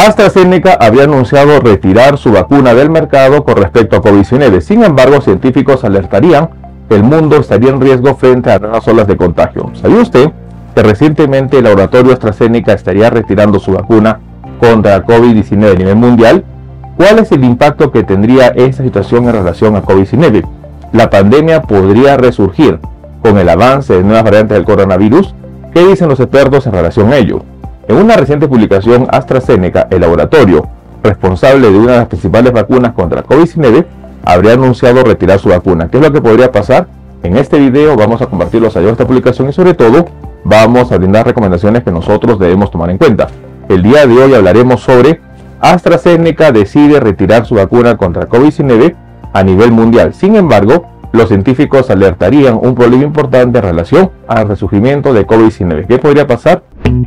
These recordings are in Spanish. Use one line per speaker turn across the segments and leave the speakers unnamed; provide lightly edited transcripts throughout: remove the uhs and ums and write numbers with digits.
AstraZeneca había anunciado retirar su vacuna del mercado con respecto a COVID-19. Sin embargo, científicos alertarían que el mundo estaría en riesgo frente a nuevas olas de contagio. ¿Sabía usted que recientemente el laboratorio AstraZeneca estaría retirando su vacuna contra COVID-19 a nivel mundial? ¿Cuál es el impacto que tendría esta situación en relación a COVID-19? ¿La pandemia podría resurgir con el avance de nuevas variantes del coronavirus? ¿Qué dicen los expertos en relación a ello? En una reciente publicación, AstraZeneca, el laboratorio responsable de una de las principales vacunas contra COVID-19, habría anunciado retirar su vacuna. ¿Qué es lo que podría pasar? En este video vamos a compartir los hallazgos de esta publicación y sobre todo vamos a brindar recomendaciones que nosotros debemos tomar en cuenta. El día de hoy hablaremos sobre AstraZeneca decide retirar su vacuna contra COVID-19 a nivel mundial. Sin embargo, los científicos alertarían un problema importante en relación al resurgimiento de COVID-19. ¿Qué podría pasar?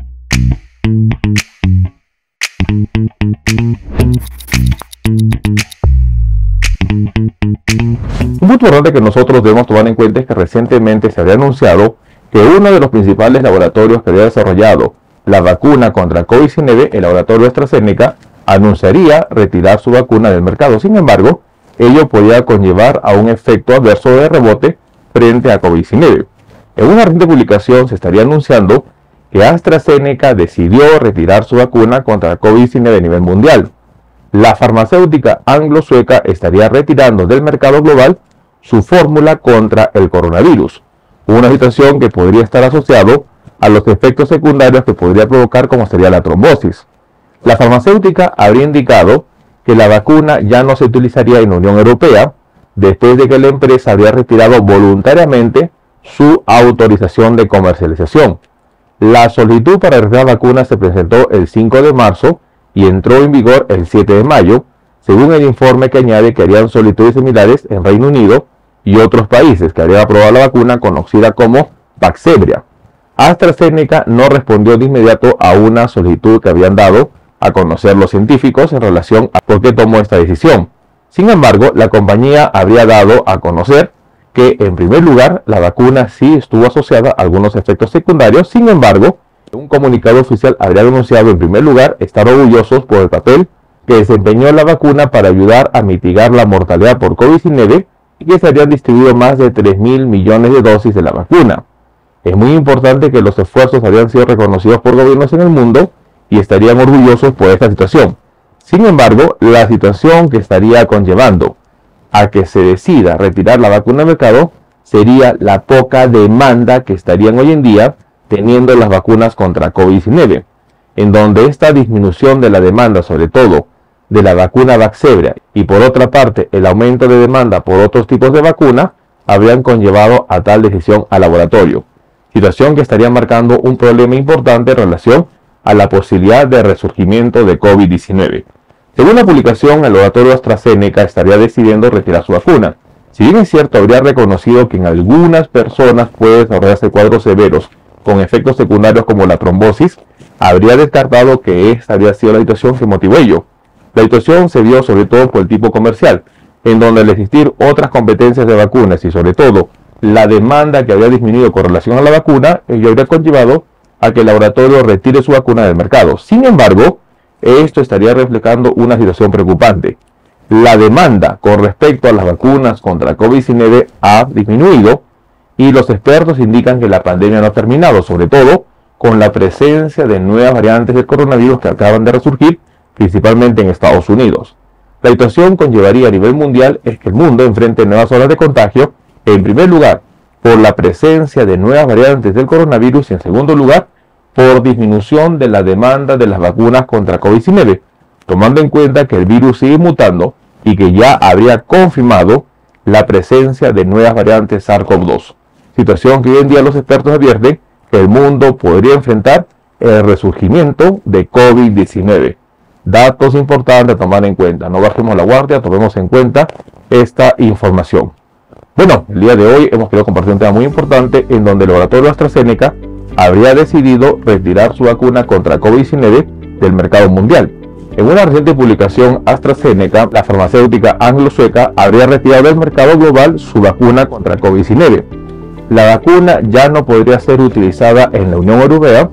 Un punto importante que nosotros debemos tomar en cuenta es que recientemente se había anunciado que uno de los principales laboratorios que había desarrollado la vacuna contra COVID-19, el laboratorio AstraZeneca, anunciaría retirar su vacuna del mercado. Sin embargo, ello podía conllevar a un efecto adverso de rebote frente a COVID-19. En una reciente publicación se estaría anunciando que AstraZeneca decidió retirar su vacuna contra COVID-19 a nivel mundial. La farmacéutica anglo-sueca estaría retirando del mercado global su fórmula contra el coronavirus, una situación que podría estar asociado a los efectos secundarios que podría provocar, como sería la trombosis. La farmacéutica habría indicado que la vacuna ya no se utilizaría en la Unión Europea después de que la empresa había retirado voluntariamente su autorización de comercialización. La solicitud para retirar la vacuna se presentó el 5 de marzo y entró en vigor el 7 de mayo, según el informe que añade que harían solicitudes similares en Reino Unido y otros países que habrían aprobado la vacuna conocida como Vaxzevria. AstraZeneca no respondió de inmediato a una solicitud que habían dado a conocer los científicos en relación a por qué tomó esta decisión. Sin embargo, la compañía habría dado a conocer que, en primer lugar, la vacuna sí estuvo asociada a algunos efectos secundarios. Sin embargo, un comunicado oficial habría denunciado, en primer lugar, estar orgullosos por el papel que desempeñó la vacuna para ayudar a mitigar la mortalidad por COVID-19 y que se habrían distribuido más de 3.000 millones de dosis de la vacuna. Es muy importante que los esfuerzos habían sido reconocidos por gobiernos en el mundo y estarían orgullosos por esta situación. Sin embargo, la situación que estaría conllevando a que se decida retirar la vacuna del mercado sería la poca demanda que estarían hoy en día teniendo las vacunas contra COVID-19, en donde esta disminución de la demanda, sobre todo de la vacuna Vaxzevria, y por otra parte el aumento de demanda por otros tipos de vacuna, habrían conllevado a tal decisión al laboratorio. Situación que estaría marcando un problema importante en relación a la posibilidad de resurgimiento de COVID-19. Según la publicación, el laboratorio AstraZeneca estaría decidiendo retirar su vacuna. Si bien es cierto, habría reconocido que en algunas personas puede desarrollarse cuadros severos con efectos secundarios como la trombosis, habría descartado que esta habría sido la situación que motivó ello. La situación se dio sobre todo por el tipo comercial, en donde al existir otras competencias de vacunas y sobre todo la demanda que había disminuido con relación a la vacuna, ello habría conllevado a que el laboratorio retire su vacuna del mercado. Sin embargo, esto estaría reflejando una situación preocupante. La demanda con respecto a las vacunas contra COVID-19 ha disminuido y los expertos indican que la pandemia no ha terminado, sobre todo con la presencia de nuevas variantes del coronavirus que acaban de resurgir, principalmente en Estados Unidos. La situación conllevaría a nivel mundial es que el mundo enfrente nuevas olas de contagio, en primer lugar por la presencia de nuevas variantes del coronavirus y en segundo lugar por disminución de la demanda de las vacunas contra COVID-19, tomando en cuenta que el virus sigue mutando y que ya habría confirmado la presencia de nuevas variantes SARS-CoV-2. Situación que hoy en día los expertos advierten que el mundo podría enfrentar el resurgimiento de COVID-19. Datos importantes a tomar en cuenta. No bajemos la guardia, tomemos en cuenta esta información. Bueno, el día de hoy hemos querido compartir un tema muy importante en donde el laboratorio AstraZeneca habría decidido retirar su vacuna contra COVID-19 del mercado mundial. En una reciente publicación, AstraZeneca, la farmacéutica anglo-sueca, habría retirado del mercado global su vacuna contra COVID-19. La vacuna ya no podría ser utilizada en la Unión Europea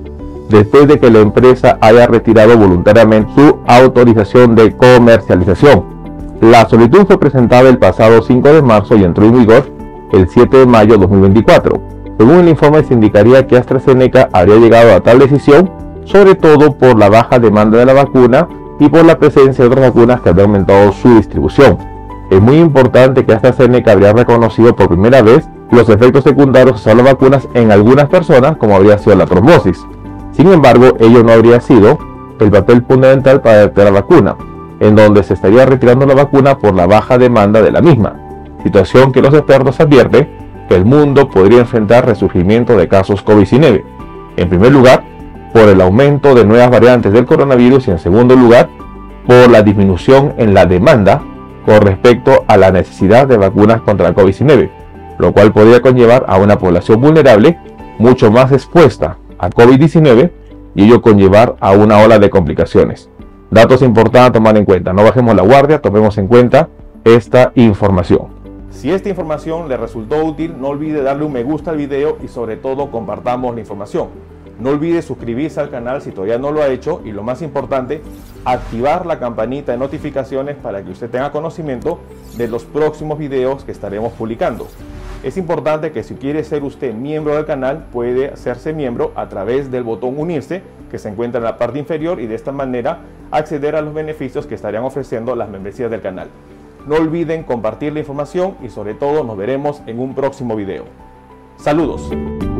después de que la empresa haya retirado voluntariamente su autorización de comercialización. La solicitud fue presentada el pasado 5 de marzo y entró en vigor el 7 de mayo de 2024. Según el informe, se indicaría que AstraZeneca habría llegado a tal decisión sobre todo por la baja demanda de la vacuna y por la presencia de otras vacunas que habrían aumentado su distribución. Es muy importante que AstraZeneca habría reconocido por primera vez los efectos secundarios de las vacunas en algunas personas, como habría sido la trombosis. Sin embargo, ello no habría sido el papel fundamental para adaptar la vacuna, en donde se estaría retirando la vacuna por la baja demanda de la misma, situación que los expertos advierten que el mundo podría enfrentar resurgimiento de casos COVID-19. En primer lugar, por el aumento de nuevas variantes del coronavirus y en segundo lugar, por la disminución en la demanda con respecto a la necesidad de vacunas contra la COVID-19, lo cual podría conllevar a una población vulnerable mucho más expuesta a COVID-19 y ello conllevar a una ola de complicaciones. Datos importantes a tomar en cuenta. No bajemos la guardia, tomemos en cuenta esta información. Si esta información le resultó útil, no olvide darle un me gusta al video y sobre todo compartamos la información. No olvide suscribirse al canal si todavía no lo ha hecho y lo más importante, activar la campanita de notificaciones para que usted tenga conocimiento de los próximos videos que estaremos publicando. Es importante que si quiere ser usted miembro del canal, puede hacerse miembro a través del botón unirse que se encuentra en la parte inferior y de esta manera acceder a los beneficios que estarían ofreciendo las membresías del canal. No olviden compartir la información y sobre todo nos veremos en un próximo video. Saludos.